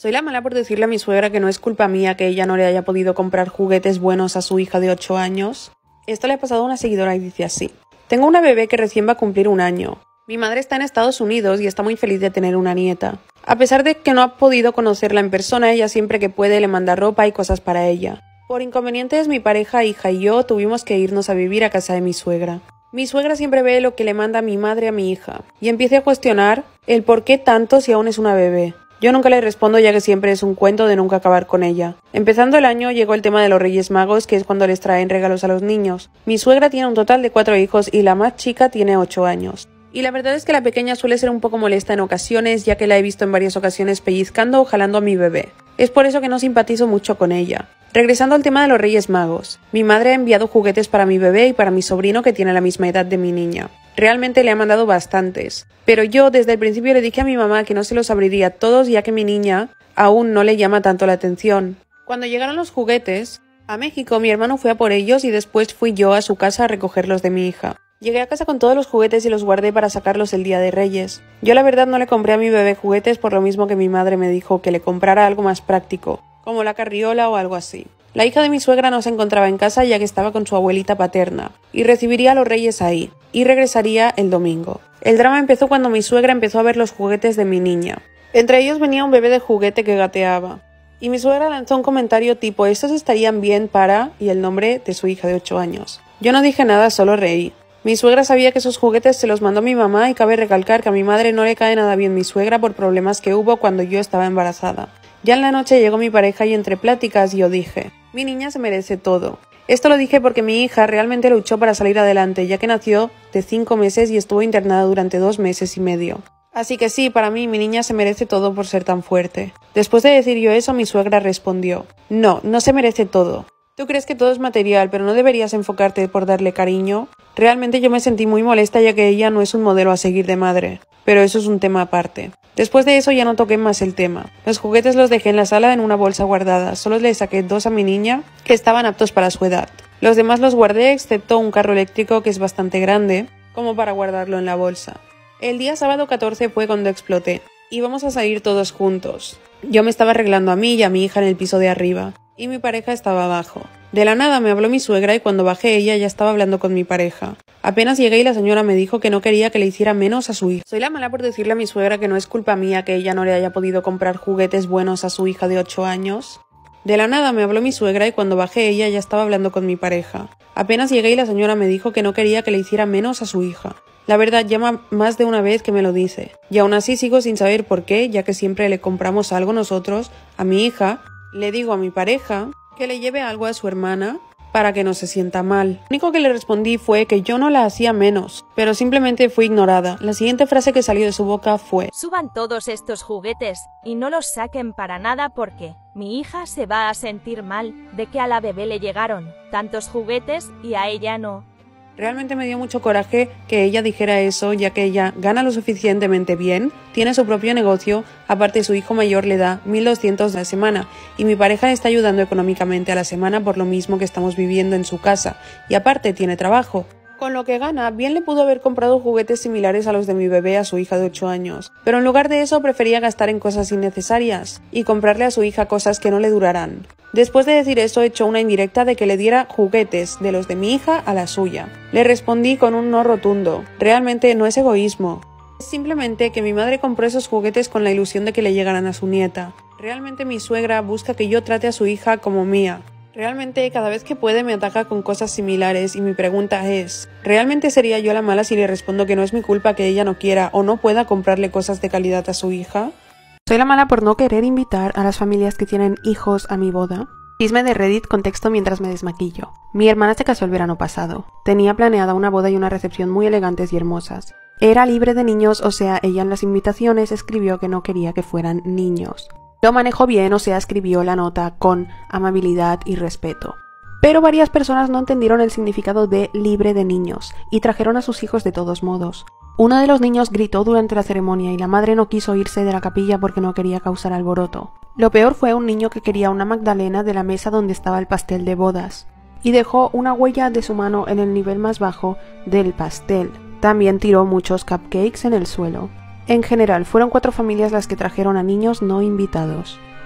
Soy la mala por decirle a mi suegra que no es culpa mía que ella no le haya podido comprar juguetes buenos a su hija de 8 años. Esto le ha pasado a una seguidora y dice así: tengo una bebé que recién va a cumplir 1 año. Mi madre está en Estados Unidos y está muy feliz de tener una nieta. A pesar de que no ha podido conocerla en persona, ella siempre que puede le manda ropa y cosas para ella. Por inconvenientes, mi pareja, hija y yo tuvimos que irnos a vivir a casa de mi suegra. Mi suegra siempre ve lo que le manda mi madre a mi hija y empieza a cuestionar el por qué tanto si aún es una bebé. Yo nunca le respondo, ya que siempre es un cuento de nunca acabar con ella. Empezando el año llegó el tema de los Reyes Magos, que es cuando les traen regalos a los niños. Mi suegra tiene un total de 4 hijos y la más chica tiene 8 años. Y la verdad es que la pequeña suele ser un poco molesta en ocasiones, ya que la he visto en varias ocasiones pellizcando o jalando a mi bebé. Es por eso que no simpatizo mucho con ella. Regresando al tema de los Reyes Magos. Mi madre ha enviado juguetes para mi bebé y para mi sobrino, que tiene la misma edad de mi niña. Realmente le ha mandado bastantes. Pero yo desde el principio le dije a mi mamá que no se los abriría todos, ya que mi niña aún no le llama tanto la atención. Cuando llegaron los juguetes a México, mi hermano fue a por ellos y después fui yo a su casa a recogerlos de mi hija. Llegué a casa con todos los juguetes y los guardé para sacarlos el día de Reyes. Yo la verdad no le compré a mi bebé juguetes, por lo mismo que mi madre me dijo que le comprara algo más práctico, como la carriola o algo así. La hija de mi suegra no se encontraba en casa, ya que estaba con su abuelita paterna, y recibiría a los Reyes ahí, y regresaría el domingo. El drama empezó cuando mi suegra empezó a ver los juguetes de mi niña. Entre ellos venía un bebé de juguete que gateaba, y mi suegra lanzó un comentario tipo: estos estarían bien para... y el nombre de su hija de 8 años. Yo no dije nada, solo reí. Mi suegra sabía que esos juguetes se los mandó mi mamá, y cabe recalcar que a mi madre no le cae nada bien mi suegra por problemas que hubo cuando yo estaba embarazada. Ya en la noche llegó mi pareja y entre pláticas yo dije: mi niña se merece todo. Esto lo dije porque mi hija realmente luchó para salir adelante, ya que nació de 5 meses y estuvo internada durante 2 meses y medio. Así que sí, para mí mi niña se merece todo por ser tan fuerte. Después de decir yo eso, mi suegra respondió: no, no se merece todo. Tú crees que todo es material, pero no deberías enfocarte por darle cariño. Realmente yo me sentí muy molesta, ya que ella no es un modelo a seguir de madre. Pero eso es un tema aparte. Después de eso ya no toqué más el tema. Los juguetes los dejé en la sala en una bolsa guardada. Solo le saqué 2 a mi niña, que estaban aptos para su edad. Los demás los guardé, excepto un carro eléctrico que es bastante grande, como para guardarlo en la bolsa. El día sábado 14 fue cuando exploté. Íbamos a salir todos juntos. Yo me estaba arreglando a mí y a mi hija en el piso de arriba, y mi pareja estaba abajo. De la nada me habló mi suegra y cuando bajé ella ya estaba hablando con mi pareja. Apenas llegué y la señora me dijo que no quería que le hiciera menos a su hija. Soy la mala por decirle a mi suegra que no es culpa mía que ella no le haya podido comprar juguetes buenos a su hija de 8 años. De la nada me habló mi suegra y cuando bajé ella ya estaba hablando con mi pareja. Apenas llegué y la señora me dijo que no quería que le hiciera menos a su hija. La verdad, llama más de una vez que me lo dice. Y aún así sigo sin saber por qué, ya que siempre le compramos algo nosotros a mi hija. Le digo a mi pareja que le lleve algo a su hermana para que no se sienta mal. Lo único que le respondí fue que yo no la hacía menos, pero simplemente fui ignorada. La siguiente frase que salió de su boca fue: suban todos estos juguetes y no los saquen para nada porque mi hija se va a sentir mal de que a la bebé le llegaron tantos juguetes y a ella no. Realmente me dio mucho coraje que ella dijera eso, ya que ella gana lo suficientemente bien, tiene su propio negocio, aparte su hijo mayor le da 1.200 a la semana y mi pareja le está ayudando económicamente a la semana por lo mismo que estamos viviendo en su casa y aparte tiene trabajo. Con lo que gana, bien le pudo haber comprado juguetes similares a los de mi bebé a su hija de 8 años, pero en lugar de eso prefería gastar en cosas innecesarias y comprarle a su hija cosas que no le durarán. Después de decir eso, echó una indirecta de que le diera juguetes de los de mi hija a la suya. Le respondí con un no rotundo. Realmente no es egoísmo. Es simplemente que mi madre compró esos juguetes con la ilusión de que le llegaran a su nieta. Realmente mi suegra busca que yo trate a su hija como mía. Realmente cada vez que puede me ataca con cosas similares y mi pregunta es: ¿realmente sería yo la mala si le respondo que no es mi culpa que ella no quiera o no pueda comprarle cosas de calidad a su hija? Soy la mala por no querer invitar a las familias que tienen hijos a mi boda. Chisme de Reddit, contexto mientras me desmaquillo. Mi hermana se casó el verano pasado. Tenía planeada una boda y una recepción muy elegantes y hermosas. Era libre de niños, o sea, ella en las invitaciones escribió que no quería que fueran niños. Lo manejó bien, o sea, escribió la nota con amabilidad y respeto. Pero varias personas no entendieron el significado de libre de niños y trajeron a sus hijos de todos modos. Uno de los niños gritó durante la ceremonia y la madre no quiso irse de la capilla porque no quería causar alboroto. Lo peor fue un niño que quería una magdalena de la mesa donde estaba el pastel de bodas y dejó una huella de su mano en el nivel más bajo del pastel. También tiró muchos cupcakes en el suelo. En general, fueron 4 familias las que trajeron a niños no invitados.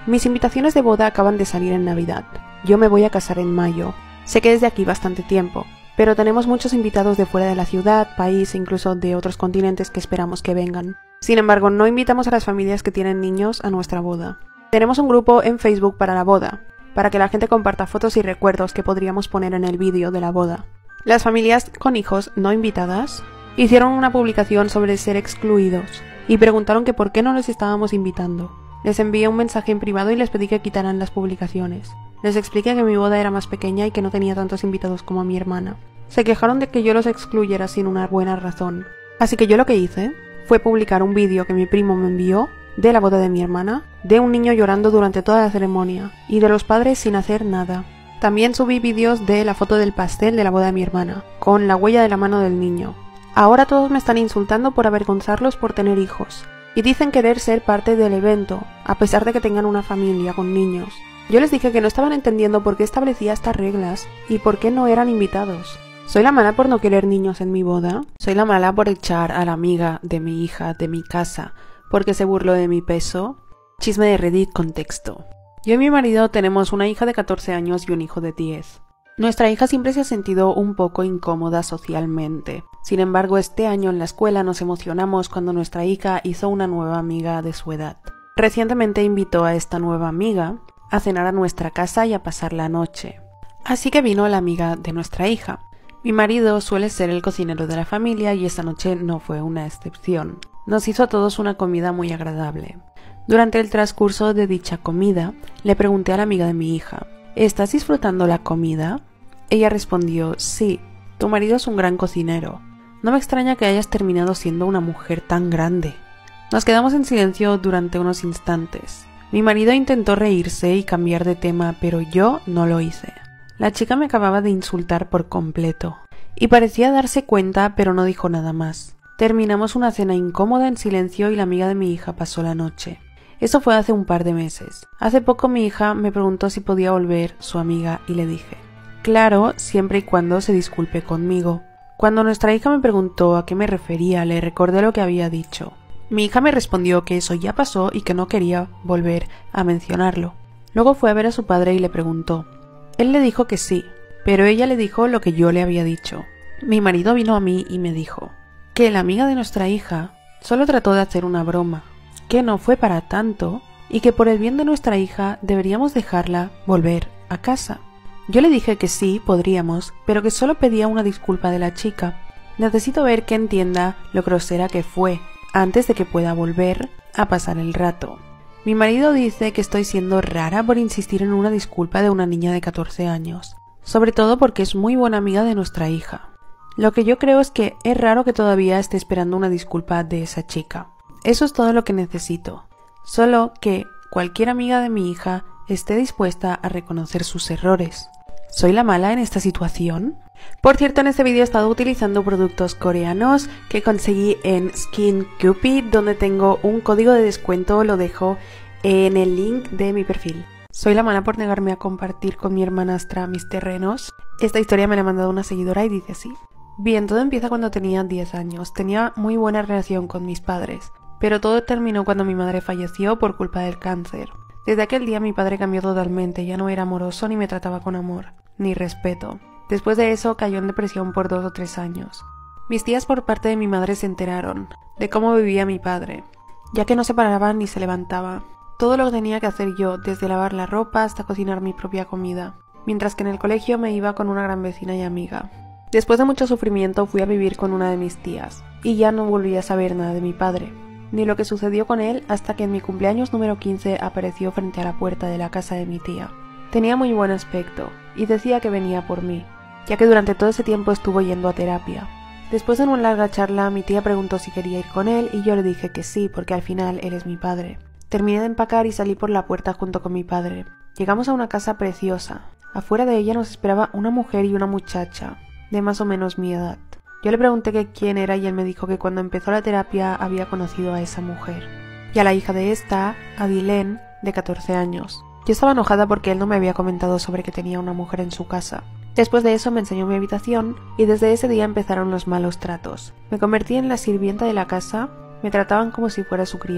Mis invitaciones de boda acaban de salir en Navidad. Yo me voy a casar en mayo. Sé que es de aquí bastante tiempo, pero tenemos muchos invitados de fuera de la ciudad, país e incluso de otros continentes que esperamos que vengan. Sin embargo, no invitamos a las familias que tienen niños a nuestra boda. Tenemos un grupo en Facebook para la boda, para que la gente comparta fotos y recuerdos que podríamos poner en el vídeo de la boda. Las familias con hijos no invitadas hicieron una publicación sobre ser excluidos y preguntaron que por qué no los estábamos invitando. Les envié un mensaje en privado y les pedí que quitaran las publicaciones. Les expliqué que mi boda era más pequeña y que no tenía tantos invitados como mi hermana. Se quejaron de que yo los excluyera sin una buena razón. Así que yo lo que hice fue publicar un vídeo que mi primo me envió de la boda de mi hermana, de un niño llorando durante toda la ceremonia y de los padres sin hacer nada. También subí vídeos de la foto del pastel de la boda de mi hermana, con la huella de la mano del niño. Ahora todos me están insultando por avergonzarlos por tener hijos, y dicen querer ser parte del evento, a pesar de que tengan una familia con niños. Yo les dije que no estaban entendiendo por qué establecía estas reglas y por qué no eran invitados. ¿Soy la mala por no querer niños en mi boda? ¿Soy la mala por echar a la amiga de mi hija de mi casa porque se burló de mi peso? Chisme de Reddit contexto. Yo y mi marido tenemos una hija de 14 años y un hijo de 10. Nuestra hija siempre se ha sentido un poco incómoda socialmente. Sin embargo, este año en la escuela nos emocionamos cuando nuestra hija hizo una nueva amiga de su edad. Recientemente invitó a esta nueva amiga a cenar a nuestra casa y a pasar la noche. Así que vino la amiga de nuestra hija. Mi marido suele ser el cocinero de la familia y esta noche no fue una excepción. Nos hizo a todos una comida muy agradable. Durante el transcurso de dicha comida, le pregunté a la amiga de mi hija, ¿estás disfrutando la comida? Ella respondió, sí, tu marido es un gran cocinero. No me extraña que hayas terminado siendo una mujer tan grande. Nos quedamos en silencio durante unos instantes. Mi marido intentó reírse y cambiar de tema, pero yo no lo hice. La chica me acababa de insultar por completo, y parecía darse cuenta, pero no dijo nada más. Terminamos una cena incómoda en silencio y la amiga de mi hija pasó la noche. Eso fue hace un par de meses. Hace poco mi hija me preguntó si podía volver su amiga y le dije, claro, siempre y cuando se disculpe conmigo. Cuando nuestra hija me preguntó a qué me refería, le recordé lo que había dicho. Mi hija me respondió que eso ya pasó y que no quería volver a mencionarlo. Luego fue a ver a su padre y le preguntó. Él le dijo que sí, pero ella le dijo lo que yo le había dicho. Mi marido vino a mí y me dijo que la amiga de nuestra hija solo trató de hacer una broma, que no fue para tanto y que por el bien de nuestra hija deberíamos dejarla volver a casa. Yo le dije que sí, podríamos, pero que solo pedía una disculpa de la chica. Necesito ver que entienda lo grosera que fue, antes de que pueda volver a pasar el rato. Mi marido dice que estoy siendo rara por insistir en una disculpa de una niña de 14 años, sobre todo porque es muy buena amiga de nuestra hija. Lo que yo creo es que es raro que todavía esté esperando una disculpa de esa chica. Eso es todo lo que necesito. Solo que cualquier amiga de mi hija esté dispuesta a reconocer sus errores. ¿Soy la mala en esta situación? Por cierto, en este vídeo he estado utilizando productos coreanos que conseguí en Skin Cupid, donde tengo un código de descuento, lo dejo en el link de mi perfil. ¿Soy la mala por negarme a compartir con mi hermanastra mis terrenos? Esta historia me la ha mandado una seguidora y dice así. Bien, todo empieza cuando tenía 10 años. Tenía muy buena relación con mis padres, pero todo terminó cuando mi madre falleció por culpa del cáncer. Desde aquel día mi padre cambió totalmente, ya no era amoroso ni me trataba con amor, ni respeto. Después de eso cayó en depresión por 2 o 3 años. Mis tías por parte de mi madre se enteraron de cómo vivía mi padre, ya que no se paraba ni se levantaba. Todo lo tenía que hacer yo, desde lavar la ropa hasta cocinar mi propia comida, mientras que en el colegio me iba con una gran vecina y amiga. Después de mucho sufrimiento fui a vivir con una de mis tías, y ya no volví a saber nada de mi padre, ni lo que sucedió con él hasta que en mi cumpleaños número 15 apareció frente a la puerta de la casa de mi tía. Tenía muy buen aspecto, y decía que venía por mí, ya que durante todo ese tiempo estuvo yendo a terapia. Después de una larga charla, mi tía preguntó si quería ir con él y yo le dije que sí, porque al final él es mi padre. Terminé de empacar y salí por la puerta junto con mi padre. Llegamos a una casa preciosa. Afuera de ella nos esperaba una mujer y una muchacha, de más o menos mi edad. Yo le pregunté que quién era y él me dijo que cuando empezó la terapia había conocido a esa mujer, y a la hija de esta, a Dylan, de 14 años. Yo estaba enojada porque él no me había comentado sobre que tenía una mujer en su casa. Después de eso me enseñó mi habitación y desde ese día empezaron los malos tratos. Me convertí en la sirvienta de la casa, me trataban como si fuera su criada.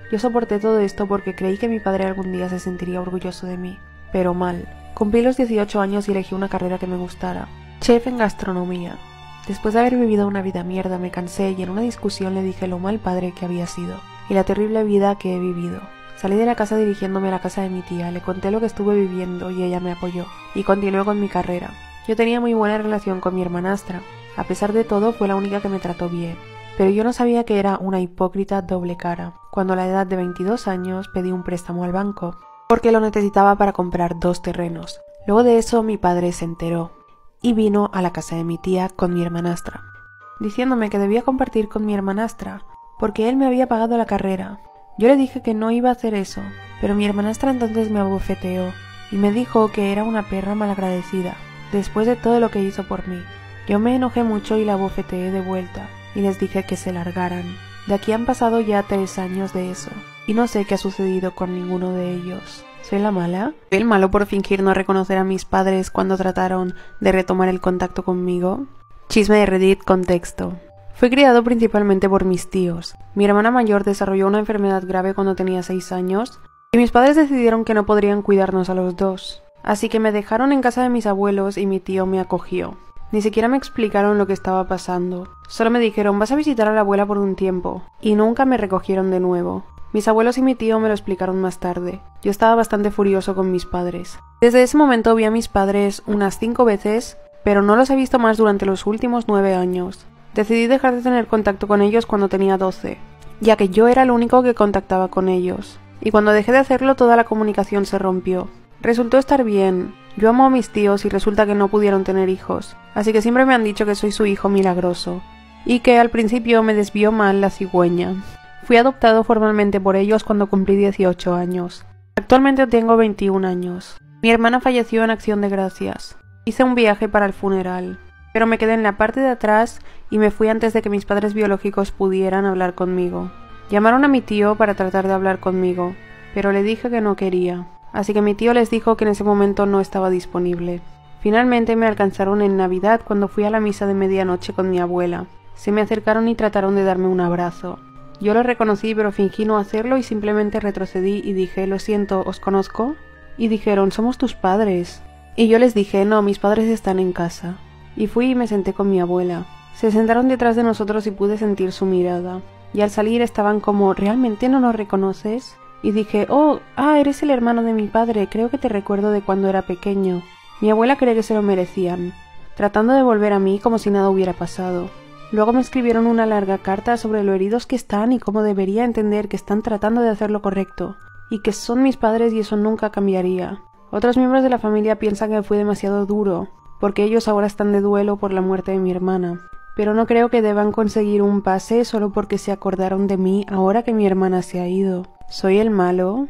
Yo soporté todo esto porque creí que mi padre algún día se sentiría orgulloso de mí, pero mal. Cumplí los 18 años y elegí una carrera que me gustara, chef en gastronomía. Después de haber vivido una vida mierda me cansé y en una discusión le dije lo mal padre que había sido y la terrible vida que he vivido. Salí de la casa dirigiéndome a la casa de mi tía, le conté lo que estuve viviendo y ella me apoyó, y continué con mi carrera. Yo tenía muy buena relación con mi hermanastra. A pesar de todo, fue la única que me trató bien. Pero yo no sabía que era una hipócrita doble cara. Cuando a la edad de 22 años pedí un préstamo al banco, porque lo necesitaba para comprar 2 terrenos. Luego de eso mi padre se enteró, y vino a la casa de mi tía con mi hermanastra, diciéndome que debía compartir con mi hermanastra, porque él me había pagado la carrera. Yo le dije que no iba a hacer eso, pero mi hermanastra entonces me abofeteó, y me dijo que era una perra malagradecida, después de todo lo que hizo por mí. Yo me enojé mucho y la abofeteé de vuelta, y les dije que se largaran. De aquí han pasado ya 3 años de eso, y no sé qué ha sucedido con ninguno de ellos. ¿Soy la mala? ¿Soy el malo por fingir no reconocer a mis padres cuando trataron de retomar el contacto conmigo? Chisme de Reddit, contexto. Fui criado principalmente por mis tíos. Mi hermana mayor desarrolló una enfermedad grave cuando tenía 6 años, y mis padres decidieron que no podrían cuidarnos a los dos. Así que me dejaron en casa de mis abuelos y mi tío me acogió. Ni siquiera me explicaron lo que estaba pasando. Solo me dijeron, vas a visitar a la abuela por un tiempo, y nunca me recogieron de nuevo. Mis abuelos y mi tío me lo explicaron más tarde. Yo estaba bastante furioso con mis padres. Desde ese momento vi a mis padres unas 5 veces, pero no los he visto más durante los últimos 9 años. Decidí dejar de tener contacto con ellos cuando tenía 12, ya que yo era el único que contactaba con ellos. Y cuando dejé de hacerlo toda la comunicación se rompió. Resultó estar bien. Yo amo a mis tíos y resulta que no pudieron tener hijos, así que siempre me han dicho que soy su hijo milagroso, y que al principio me desvió mal la cigüeña. Fui adoptado formalmente por ellos cuando cumplí 18 años. Actualmente tengo 21 años. Mi hermana falleció en Acción de Gracias. Hice un viaje para el funeral, pero me quedé en la parte de atrás y me fui antes de que mis padres biológicos pudieran hablar conmigo. Llamaron a mi tío para tratar de hablar conmigo, pero le dije que no quería. Así que mi tío les dijo que en ese momento no estaba disponible. Finalmente me alcanzaron en Navidad cuando fui a la misa de medianoche con mi abuela. Se me acercaron y trataron de darme un abrazo. Yo lo reconocí pero fingí no hacerlo y simplemente retrocedí y dije, lo siento, ¿os conozco? Y dijeron, somos tus padres. Y yo les dije, no, mis padres están en casa. Y fui y me senté con mi abuela. Se sentaron detrás de nosotros y pude sentir su mirada. Y al salir estaban como, ¿realmente no nos reconoces? Y dije, eres el hermano de mi padre, creo que te recuerdo de cuando era pequeño. Mi abuela cree que se lo merecían, tratando de volver a mí como si nada hubiera pasado. Luego me escribieron una larga carta sobre lo heridos que están y cómo debería entender que están tratando de hacer lo correcto, y que son mis padres y eso nunca cambiaría. Otros miembros de la familia piensan que fue demasiado duro, porque ellos ahora están de duelo por la muerte de mi hermana. Pero no creo que deban conseguir un pase solo porque se acordaron de mí ahora que mi hermana se ha ido. ¿Soy el malo?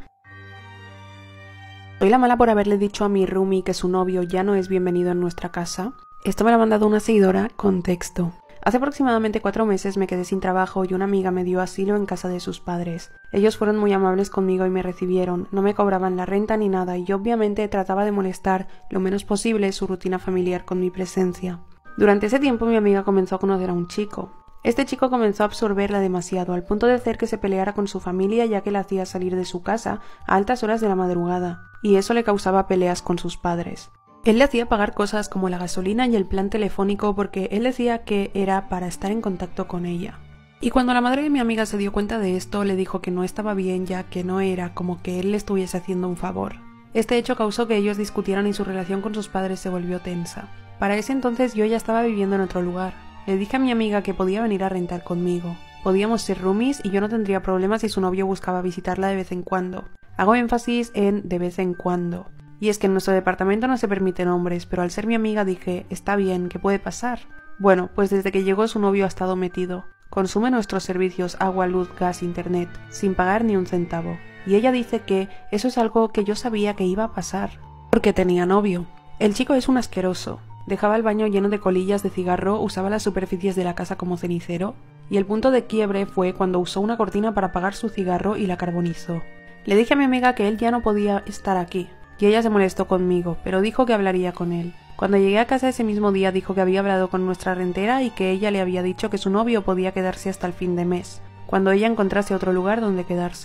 ¿Soy la mala por haberle dicho a mi roomie que su novio ya no es bienvenido en nuestra casa? Esto me lo ha mandado una seguidora, contexto. Hace aproximadamente 4 meses me quedé sin trabajo y una amiga me dio asilo en casa de sus padres. Ellos fueron muy amables conmigo y me recibieron, no me cobraban la renta ni nada y obviamente trataba de molestar lo menos posible su rutina familiar con mi presencia. Durante ese tiempo mi amiga comenzó a conocer a un chico. Este chico comenzó a absorberla demasiado, al punto de hacer que se peleara con su familia ya que la hacía salir de su casa a altas horas de la madrugada, y eso le causaba peleas con sus padres. Él le hacía pagar cosas como la gasolina y el plan telefónico porque él decía que era para estar en contacto con ella. Y cuando la madre de mi amiga se dio cuenta de esto, le dijo que no estaba bien ya que no era como que él le estuviese haciendo un favor. Este hecho causó que ellos discutieran y su relación con sus padres se volvió tensa. Para ese entonces yo ya estaba viviendo en otro lugar. Le dije a mi amiga que podía venir a rentar conmigo. Podíamos ser roomies y yo no tendría problemas si su novio buscaba visitarla de vez en cuando. Hago énfasis en de vez en cuando. Y es que en nuestro departamento no se permiten hombres, pero al ser mi amiga dije, está bien, ¿qué puede pasar? Bueno, pues desde que llegó su novio ha estado metido. Consume nuestros servicios agua, luz, gas, internet, sin pagar ni un centavo. Y ella dice que eso es algo que yo sabía que iba a pasar, porque tenía novio. El chico es un asqueroso. Dejaba el baño lleno de colillas de cigarro, usaba las superficies de la casa como cenicero, y el punto de quiebre fue cuando usó una cortina para apagar su cigarro y la carbonizó. Le dije a mi amiga que él ya no podía estar aquí, y ella se molestó conmigo, pero dijo que hablaría con él. Cuando llegué a casa ese mismo día dijo que había hablado con nuestra rentera y que ella le había dicho que su novio podía quedarse hasta el fin de mes, cuando ella encontrase otro lugar donde quedarse.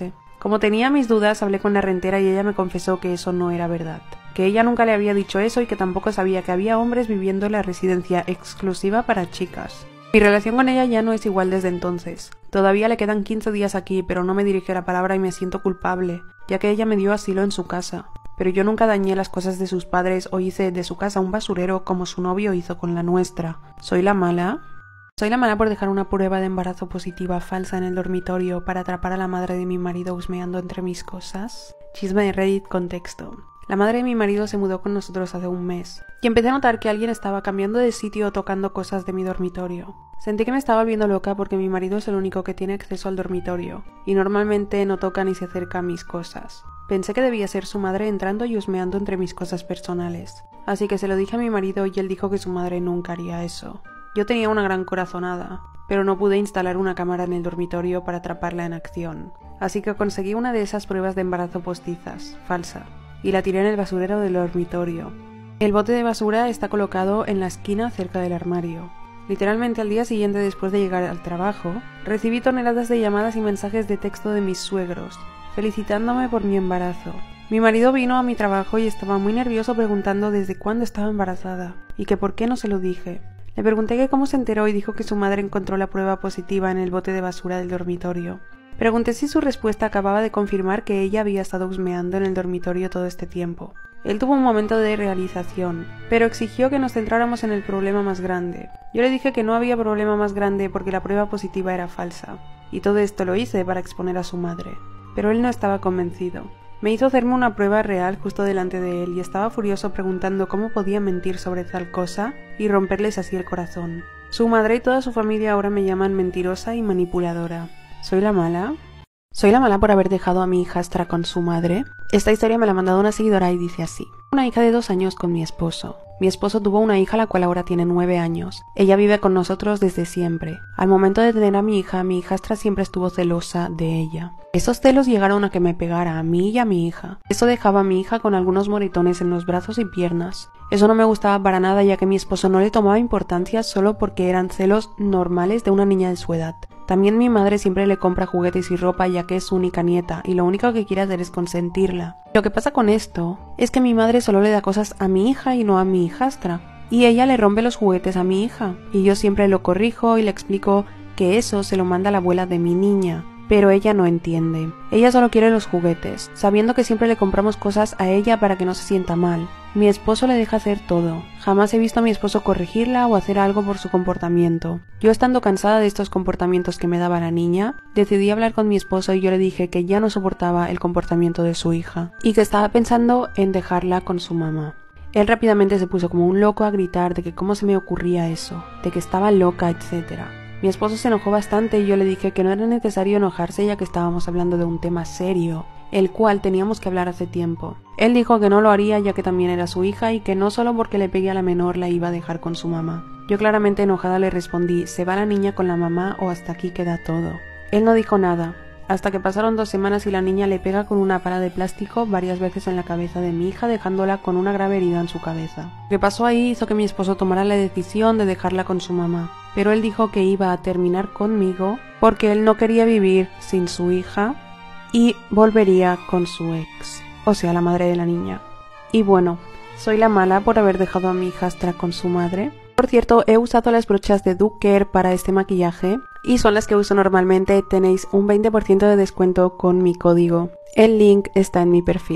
Como tenía mis dudas, hablé con la rentera y ella me confesó que eso no era verdad, que ella nunca le había dicho eso y que tampoco sabía que había hombres viviendo en la residencia exclusiva para chicas. Mi relación con ella ya no es igual desde entonces. Todavía le quedan 15 días aquí, pero no me dirige la palabra y me siento culpable, ya que ella me dio asilo en su casa. Pero yo nunca dañé las cosas de sus padres o hice de su casa un basurero como su novio hizo con la nuestra. ¿Soy la mala? Soy la mala por dejar una prueba de embarazo positiva falsa en el dormitorio para atrapar a la madre de mi marido husmeando entre mis cosas. Chisme de Reddit, contexto. La madre de mi marido se mudó con nosotros hace un mes, y empecé a notar que alguien estaba cambiando de sitio o tocando cosas de mi dormitorio. Sentí que me estaba volviendo loca porque mi marido es el único que tiene acceso al dormitorio, y normalmente no toca ni se acerca a mis cosas. Pensé que debía ser su madre entrando y husmeando entre mis cosas personales, así que se lo dije a mi marido y él dijo que su madre nunca haría eso. Yo tenía una gran corazonada, pero no pude instalar una cámara en el dormitorio para atraparla en acción, así que conseguí una de esas pruebas de embarazo postizas, falsa, y la tiré en el basurero del dormitorio. El bote de basura está colocado en la esquina cerca del armario. Literalmente al día siguiente, después de llegar al trabajo, recibí toneladas de llamadas y mensajes de texto de mis suegros, felicitándome por mi embarazo. Mi marido vino a mi trabajo y estaba muy nervioso preguntando desde cuándo estaba embarazada, y que por qué no se lo dije. Le pregunté que cómo se enteró y dijo que su madre encontró la prueba positiva en el bote de basura del dormitorio. Pregunté si su respuesta acababa de confirmar que ella había estado husmeando en el dormitorio todo este tiempo. Él tuvo un momento de realización, pero exigió que nos centráramos en el problema más grande. Yo le dije que no había problema más grande porque la prueba positiva era falsa, y todo esto lo hice para exponer a su madre. Pero él no estaba convencido. Me hizo hacerme una prueba real justo delante de él y estaba furioso preguntando cómo podía mentir sobre tal cosa y romperles así el corazón. Su madre y toda su familia ahora me llaman mentirosa y manipuladora. ¿Soy la mala? ¿Soy la mala por haber dejado a mi hijastra con su madre? Esta historia me la ha mandado una seguidora y dice así. Una hija de 2 años con mi esposo. Mi esposo tuvo una hija la cual ahora tiene 9 años. Ella vive con nosotros desde siempre. Al momento de tener a mi hijastra siempre estuvo celosa de ella. Esos celos llegaron a que me pegara a mí y a mi hija. Eso dejaba a mi hija con algunos moretones en los brazos y piernas. Eso no me gustaba para nada ya que mi esposo no le tomaba importancia solo porque eran celos normales de una niña de su edad. También mi madre siempre le compra juguetes y ropa ya que es su única nieta y lo único que quiere hacer es consentirla. Lo que pasa con esto es que mi madre solo le da cosas a mi hija y no a mi hijastra. Y ella le rompe los juguetes a mi hija. Y yo siempre lo corrijo y le explico que eso se lo manda la abuela de mi niña. Pero ella no entiende. Ella solo quiere los juguetes, sabiendo que siempre le compramos cosas a ella para que no se sienta mal. Mi esposo le deja hacer todo. Jamás he visto a mi esposo corregirla o hacer algo por su comportamiento. Yo, estando cansada de estos comportamientos que me daba la niña, decidí hablar con mi esposo y yo le dije que ya no soportaba el comportamiento de su hija y que estaba pensando en dejarla con su mamá. Él rápidamente se puso como un loco a gritar de que cómo se me ocurría eso, de que estaba loca, etc. Mi esposo se enojó bastante y yo le dije que no era necesario enojarse ya que estábamos hablando de un tema serio, el cual teníamos que hablar hace tiempo. Él dijo que no lo haría ya que también era su hija y que no solo porque le pegué a la menor la iba a dejar con su mamá. Yo claramente enojada le respondí, ¿se va la niña con la mamá o hasta aquí queda todo? Él no dijo nada, hasta que pasaron 2 semanas y la niña le pega con una pala de plástico varias veces en la cabeza de mi hija dejándola con una grave herida en su cabeza. Lo que pasó ahí hizo que mi esposo tomara la decisión de dejarla con su mamá. Pero él dijo que iba a terminar conmigo porque él no quería vivir sin su hija y volvería con su ex, o sea, la madre de la niña. Y bueno, soy la mala por haber dejado a mi hijastra con su madre. Por cierto, he usado las brochas de Duker para este maquillaje y son las que uso normalmente. Tenéis un 20% de descuento con mi código. El link está en mi perfil.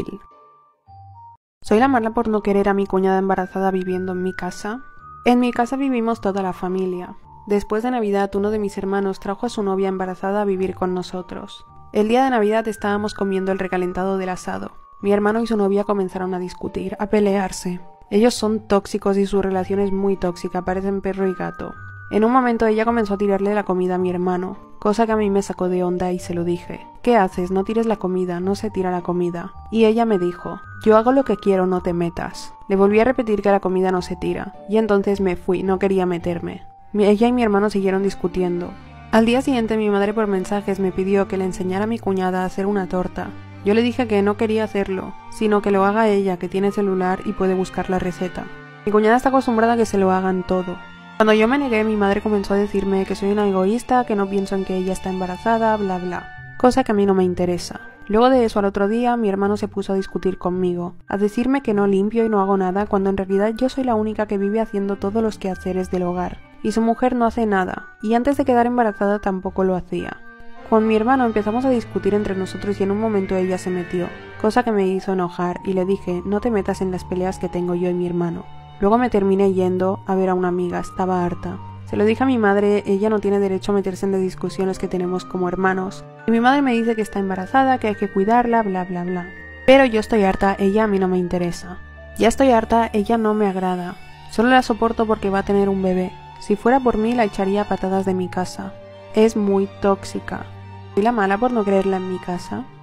Soy la mala por no querer a mi cuñada embarazada viviendo en mi casa. En mi casa vivimos toda la familia. Después de Navidad, uno de mis hermanos trajo a su novia embarazada a vivir con nosotros. El día de Navidad estábamos comiendo el recalentado del asado. Mi hermano y su novia comenzaron a discutir, a pelearse. Ellos son tóxicos y su relación es muy tóxica, parecen perro y gato. En un momento ella comenzó a tirarle la comida a mi hermano, cosa que a mí me sacó de onda y se lo dije. ¿Qué haces? No tires la comida, no se tira la comida. Y ella me dijo, yo hago lo que quiero, no te metas. Le volví a repetir que la comida no se tira, y entonces me fui, no quería meterme. Ella y mi hermano siguieron discutiendo. Al día siguiente mi madre por mensajes me pidió que le enseñara a mi cuñada a hacer una torta. Yo le dije que no quería hacerlo, sino que lo haga ella, que tiene celular y puede buscar la receta. Mi cuñada está acostumbrada a que se lo hagan todo. Cuando yo me negué, mi madre comenzó a decirme que soy una egoísta, que no pienso en que ella está embarazada, bla bla. Cosa que a mí no me interesa. Luego de eso, al otro día, mi hermano se puso a discutir conmigo, a decirme que no limpio y no hago nada, cuando en realidad yo soy la única que vive haciendo todos los quehaceres del hogar, y su mujer no hace nada, y antes de quedar embarazada tampoco lo hacía. Con mi hermano empezamos a discutir entre nosotros y en un momento ella se metió, cosa que me hizo enojar, y le dije, no te metas en las peleas que tengo yo y mi hermano. Luego me terminé yendo a ver a una amiga, estaba harta. Se lo dije a mi madre, ella no tiene derecho a meterse en las discusiones que tenemos como hermanos. Y mi madre me dice que está embarazada, que hay que cuidarla, bla bla bla. Pero yo estoy harta, ella a mí no me interesa. Ya estoy harta, ella no me agrada. Solo la soporto porque va a tener un bebé. Si fuera por mí la echaría a patadas de mi casa. Es muy tóxica. ¿Soy la mala por no creerla en mi casa?